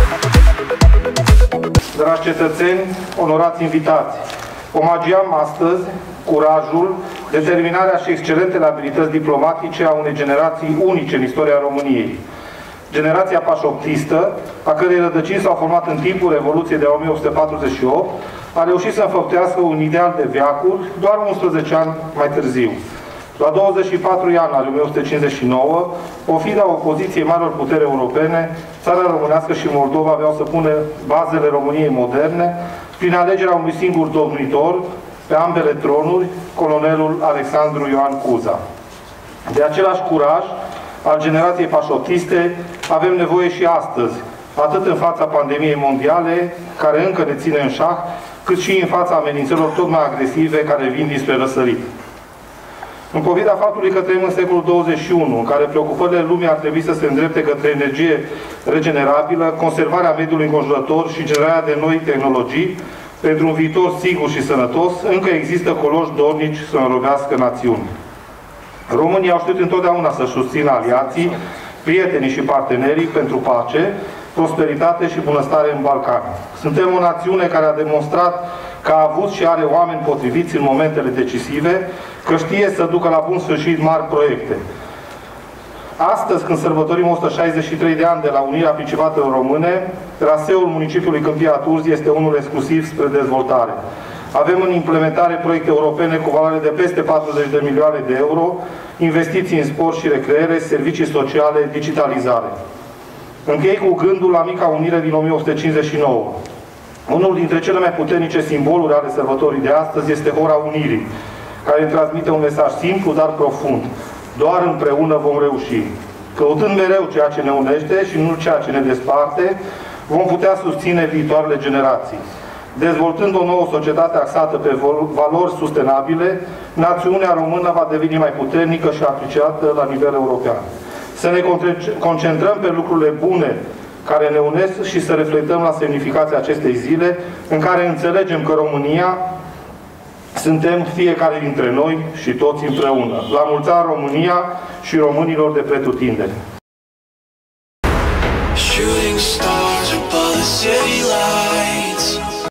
Dragi cetățeni, onorați invitați, omagiam astăzi curajul, determinarea și excelentele abilități diplomatice a unei generații unice în istoria României. Generația pașoptistă, a cărei rădăcini s-au format în timpul Revoluției de 1848, a reușit să înfăptuiască un ideal de veacuri doar 11 ani mai târziu. La 24 ianuarie 1859, ofida opoziției marilor puteri europene, țara românească și Moldova aveau să pună bazele României moderne prin alegerea unui singur domnitor pe ambele tronuri, colonelul Alexandru Ioan Cuza. De același curaj al generației pașoptiste avem nevoie și astăzi, atât în fața pandemiei mondiale, care încă ne ține în șah, cât și în fața amenințărilor tot mai agresive care vin dinspre răsărit. În povida faptului că trăim în secolul 21, în care preocupările lumii ar trebui să se îndrepte către energie regenerabilă, conservarea mediului înconjurător și generarea de noi tehnologii, pentru un viitor sigur și sănătos, încă există coloși dornici să înrobească națiuni. Românii au știut întotdeauna să susțină aliații, prietenii și partenerii pentru pace, prosperitate și bunăstare în Balcani. Suntem o națiune care a demonstrat că a avut și are oameni potriviți în momentele decisive, că știe să ducă la bun sfârșit mari proiecte. Astăzi, când sărbătorim 163 de ani de la unirea Principatelor Române, traseul municipiului Câmpia Turzii este unul exclusiv spre dezvoltare. Avem în implementare proiecte europene cu valoare de peste 40 de milioane de euro, investiții în sport și recreere, servicii sociale, digitalizare. Închei cu gândul la mica unire din 1859. Unul dintre cele mai puternice simboluri ale sărbătorii de astăzi este Ora Unirii, care transmite un mesaj simplu, dar profund. Doar împreună vom reuși. Căutând mereu ceea ce ne unește și nu ceea ce ne desparte, vom putea susține viitoarele generații. Dezvoltând o nouă societate axată pe valori sustenabile, națiunea română va deveni mai puternică și apreciată la nivel european. Să ne concentrăm pe lucrurile bune care ne unesc și să reflectăm la semnificația acestei zile, în care înțelegem că România suntem fiecare dintre noi și toți împreună. La mulți ani România și românilor de pretutindeni!